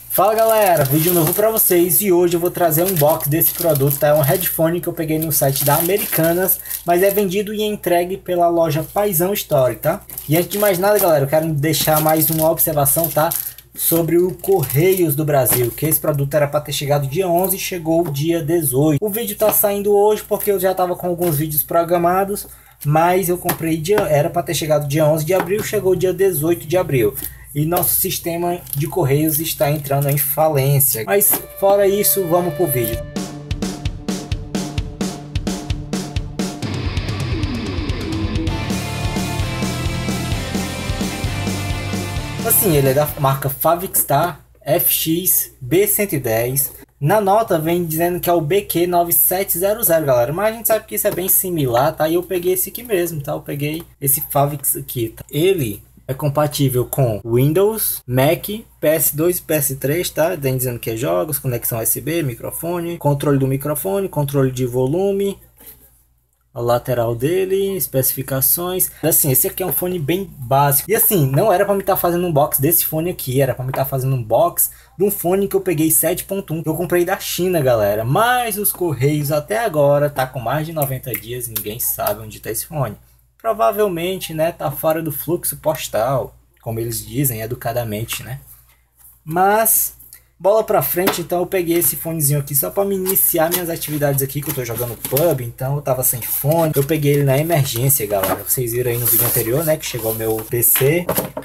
Fala galera, vídeo novo pra vocês e hoje eu vou trazer um unboxing desse produto, tá? É um headphone que eu peguei no site da Americanas, mas é vendido e entregue pela loja Paizão Store, tá? E antes de mais nada galera, eu quero deixar mais uma observação, tá? Sobre o Correios do Brasil, que esse produto era para ter chegado dia 11 e chegou dia 18. O vídeo tá saindo hoje porque eu já tava com alguns vídeos programados, mas eu comprei era para ter chegado dia 11 de abril, chegou dia 18 de abril. E nosso sistema de correios está entrando em falência. Mas fora isso, vamos pro vídeo. Assim, ele é da marca Favix, tá? FX B110. Na nota vem dizendo que é o BQ9700, galera. Mas a gente sabe que isso é bem similar, tá? E eu peguei esse aqui mesmo, tá? Eu peguei esse Favix aqui, tá? Ele é compatível com Windows, Mac, PS2 e PS3, tá? Tem dizendo que é jogos, conexão USB, microfone, controle do microfone, controle de volume, a lateral dele, especificações. Assim, esse aqui é um fone bem básico. E assim, não era para me estar fazendo um box desse fone aqui, era para me estar fazendo um box de um fone que eu peguei 7.1, que eu comprei da China, galera. Mas os Correios até agora tá com mais de 90 dias e ninguém sabe onde tá esse fone. Provavelmente, né, tá fora do fluxo postal, como eles dizem educadamente, né? Mas bola pra frente, então eu peguei esse fonezinho aqui só para me iniciar minhas atividades aqui, que eu tô jogando pub, então eu tava sem fone. Eu peguei ele na emergência, galera. Vocês viram aí no vídeo anterior, né, que chegou o meu PC.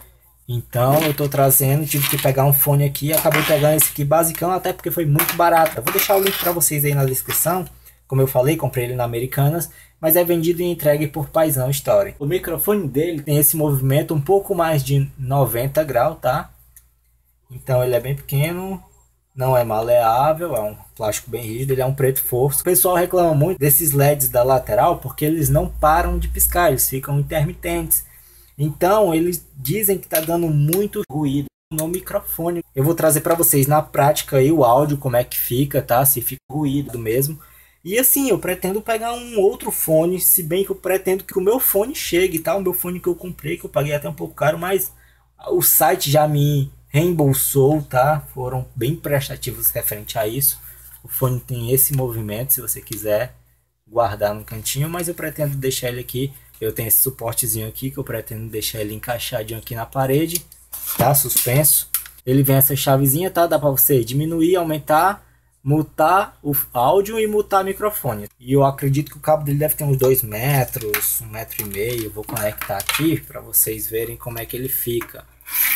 Então eu tô trazendo, tive que pegar um fone aqui, acabei pegando esse aqui basicão, até porque foi muito barato. Eu vou deixar o link para vocês aí na descrição. Como eu falei, comprei ele na Americanas, mas é vendido e entregue por Paizão Store. O microfone dele tem esse movimento um pouco mais de 90 graus, tá? Então ele é bem pequeno, não é maleável, é um plástico bem rígido, ele é um preto fosco. O pessoal reclama muito desses LEDs da lateral porque eles não param de piscar, eles ficam intermitentes. Então eles dizem que está dando muito ruído no microfone. Eu vou trazer para vocês na prática aí o áudio, como é que fica, tá? Se fica ruído mesmo. E assim, eu pretendo pegar um outro fone, se bem que eu pretendo que o meu fone chegue, tá? O meu fone que eu comprei, que eu paguei até um pouco caro, mas o site já me reembolsou, tá? Foram bem prestativos referente a isso. O fone tem esse movimento, se você quiser guardar no cantinho, mas eu pretendo deixar ele aqui. Eu tenho esse suportezinho aqui, que eu pretendo deixar ele encaixadinho aqui na parede, tá? Suspenso. Ele vem essa chavezinha, tá? Dá pra você diminuir, aumentar, mutar o áudio e mutar o microfone. E eu acredito que o cabo dele deve ter uns 2 metros, 1,5 metro. Vou conectar aqui para vocês verem como é que ele fica.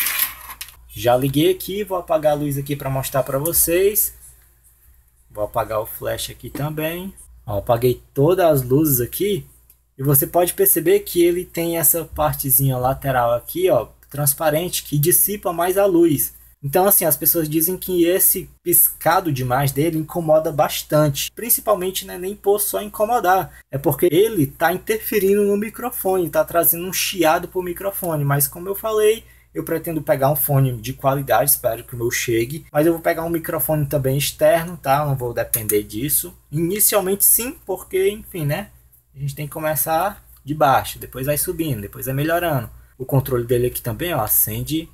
Já liguei aqui, vou apagar a luz aqui para mostrar para vocês. Vou apagar o flash aqui também. Ó, apaguei todas as luzes aqui. E você pode perceber que ele tem essa partezinha lateral aqui, ó, transparente, que dissipa mais a luz. Então assim, as pessoas dizem que esse piscado demais dele incomoda bastante. Principalmente não é nem por só incomodar. É porque ele está interferindo no microfone, está trazendo um chiado para o microfone. Mas como eu falei, eu pretendo pegar um fone de qualidade, espero que o meu chegue. Mas eu vou pegar um microfone também externo, tá? Não vou depender disso. Inicialmente sim, porque enfim, né? A gente tem que começar de baixo, depois vai subindo, depois vai melhorando. O controle dele aqui também, ó, acende.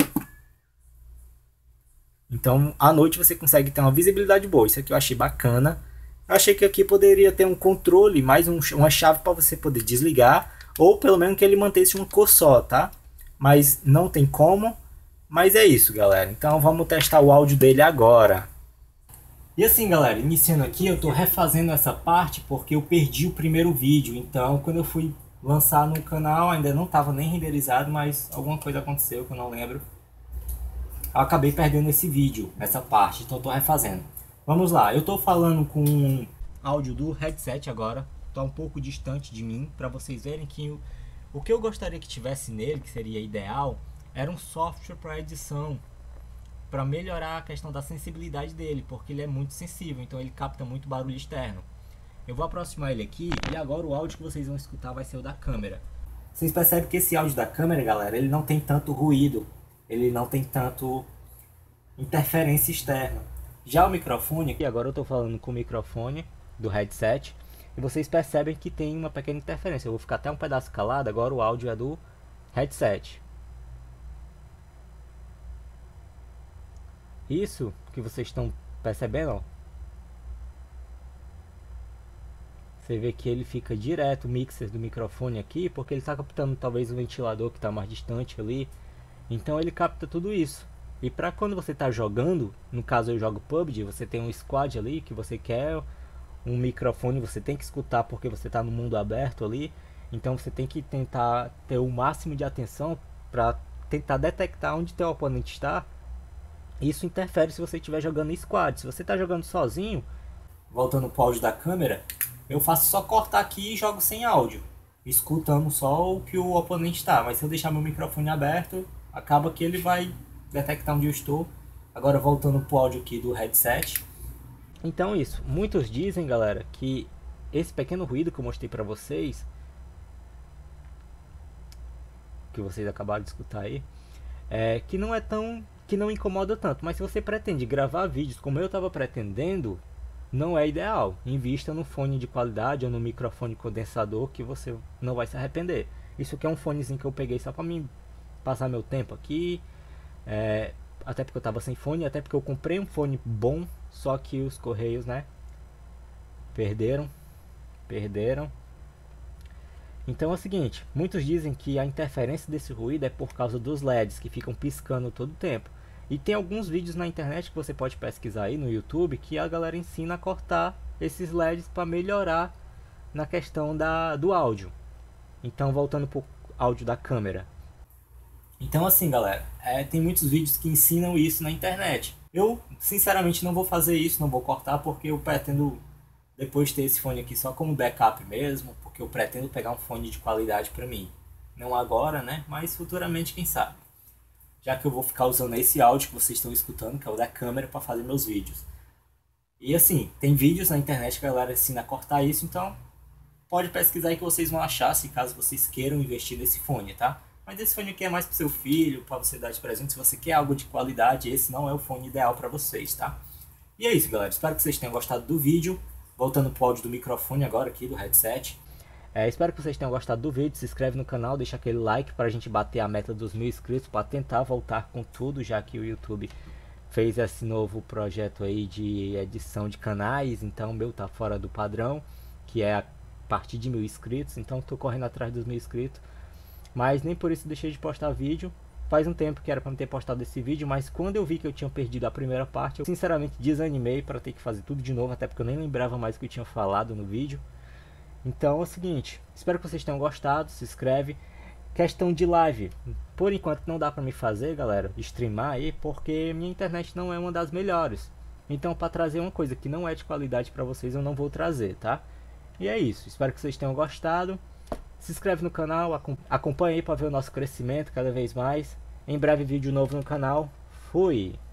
Então, à noite você consegue ter uma visibilidade boa. Isso aqui eu achei bacana. Eu achei que aqui poderia ter um controle, mais uma chave para você poder desligar. Ou pelo menos que ele mantesse uma cor só, tá? Mas não tem como. Mas é isso, galera. Então vamos testar o áudio dele agora. E assim, galera, iniciando aqui, eu tô refazendo essa parte porque eu perdi o primeiro vídeo. Então, quando eu fui lançar no canal, ainda não estava nem renderizado, mas alguma coisa aconteceu que eu não lembro. Eu acabei perdendo esse vídeo, essa parte, então eu tô refazendo. Vamos lá, eu tô falando com áudio do headset agora, tô um pouco distante de mim, para vocês verem que o que eu gostaria que tivesse nele, que seria ideal, era um software para edição, para melhorar a questão da sensibilidade dele, porque ele é muito sensível, então ele capta muito barulho externo. Eu vou aproximar ele aqui e agora o áudio que vocês vão escutar vai ser o da câmera. Vocês percebem que esse áudio da câmera, galera, ele não tem tanto ruído. Ele não tem tanto interferência externa. Já o microfone, aqui agora eu estou falando com o microfone do headset, e vocês percebem que tem uma pequena interferência. Eu vou ficar até um pedaço calado, agora o áudio é do headset. Isso que vocês estão percebendo, ó. Você vê que ele fica direto o mixer do microfone aqui, porque ele está captando talvez o ventilador que está mais distante ali. Então ele capta tudo isso. E para quando você está jogando, no caso eu jogo PUBG, você tem um squad ali que você quer um microfone, você tem que escutar porque você está no mundo aberto ali. Então você tem que tentar ter o máximo de atenção para tentar detectar onde teu oponente está. Isso interfere se você estiver jogando em squad. Se você está jogando sozinho, voltando para o áudio da câmera, eu faço só cortar aqui e jogo sem áudio, escutando só o que o oponente está. Mas se eu deixar meu microfone aberto, acaba que ele vai detectar onde eu estou. Agora voltando para o áudio aqui do headset. Então isso, muitos dizem, galera, que esse pequeno ruído que eu mostrei para vocês, que vocês acabaram de escutar aí, que não é tão, que não incomoda tanto. Mas se você pretende gravar vídeos como eu estava pretendendo, não é ideal. Invista no fone de qualidade ou no microfone condensador que você não vai se arrepender. Isso aqui é um fonezinho que eu peguei só para mim passar meu tempo aqui, até porque eu estava sem fone, até porque eu comprei um fone bom, só que os correios, né, perderam. Então é o seguinte, muitos dizem que a interferência desse ruído é por causa dos LEDs que ficam piscando todo o tempo. E tem alguns vídeos na internet que você pode pesquisar aí no YouTube que a galera ensina a cortar esses LEDs para melhorar na questão do áudio. Então voltando para o áudio da câmera. Então assim, galera, tem muitos vídeos que ensinam isso na internet. Eu sinceramente não vou fazer isso, não vou cortar, porque eu pretendo depois ter esse fone aqui só como backup mesmo, porque eu pretendo pegar um fone de qualidade para mim. Não agora, né, mas futuramente, quem sabe. Já que eu vou ficar usando esse áudio que vocês estão escutando, que é o da câmera, para fazer meus vídeos. E assim, tem vídeos na internet que a galera ensina a cortar isso, então pode pesquisar aí que vocês vão achar, se caso vocês queiram investir nesse fone, tá? Mas esse fone aqui é mais para seu filho, para você dar de presente. Se você quer algo de qualidade, esse não é o fone ideal para vocês, tá? E é isso, galera. Espero que vocês tenham gostado do vídeo. Voltando pro áudio do microfone agora aqui, do headset. Espero que vocês tenham gostado do vídeo. Se inscreve no canal, deixa aquele like para a gente bater a meta dos 1000 inscritos, para tentar voltar com tudo, já que o YouTube fez esse novo projeto aí de edição de canais. Então o meu tá fora do padrão, que é a partir de 1000 inscritos. Então tô correndo atrás dos 1000 inscritos. Mas nem por isso deixei de postar vídeo. Faz um tempo que era para me ter postado esse vídeo, mas quando eu vi que eu tinha perdido a primeira parte, eu sinceramente desanimei para ter que fazer tudo de novo, até porque eu nem lembrava mais o que eu tinha falado no vídeo. Então é o seguinte, espero que vocês tenham gostado, se inscreve. Questão de live, por enquanto não dá para me fazer, galera, streamar aí, porque minha internet não é uma das melhores. Então para trazer uma coisa que não é de qualidade para vocês, eu não vou trazer, tá? E é isso, espero que vocês tenham gostado. Se inscreve no canal, acompanha aí para ver o nosso crescimento cada vez mais. Em breve vídeo novo no canal. Fui!